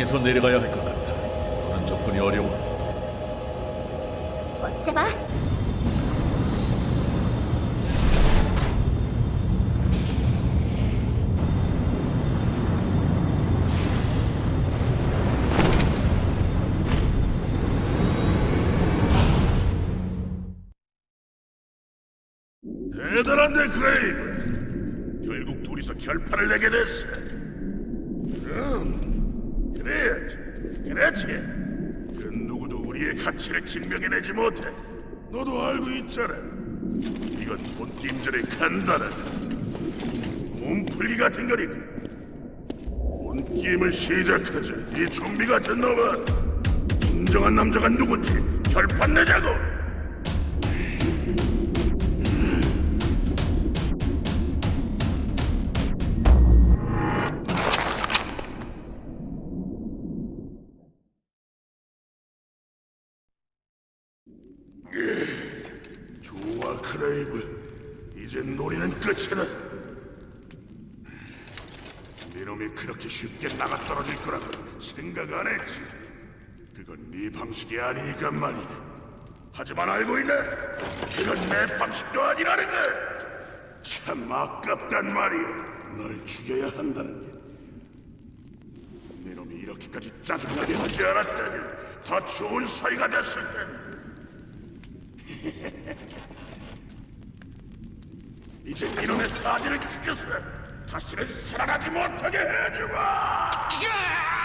땅에서 내려가야 할 것 같아. 더는 접근이 어려워. 어째봐. 대단한데, 크레이브. 결국 둘이서 결판을 내게 됐어. 그래야지. 그렇지. 그 누구도 우리의 가치를 증명해내지 못해. 너도 알고 있잖아. 이건 본 게임 전에 간단한 몸풀기 같은 거니까. 본 게임을 시작하자. 이 좀비 같은 놈아. 진정한 남자가 누군지 결판 내자고. 좋아, 크레이브. 이제 놀이는 끝이다. 네놈이 그렇게 쉽게 나가 떨어질 거라고 생각 안 했지. 그건 네 방식이 아니니까 말이야. 하지만 알고 있네. 그건 내 방식도 아니라는 거. 참 아깝단 말이야. 널 죽여야 한다는 게. 네놈이 이렇게까지 짜증나게 하지 않았다면 더 좋은 사이가 됐을 텐데. 이제 이놈의 사지를 지켜서 다시는 살아나지 못하게 해주마!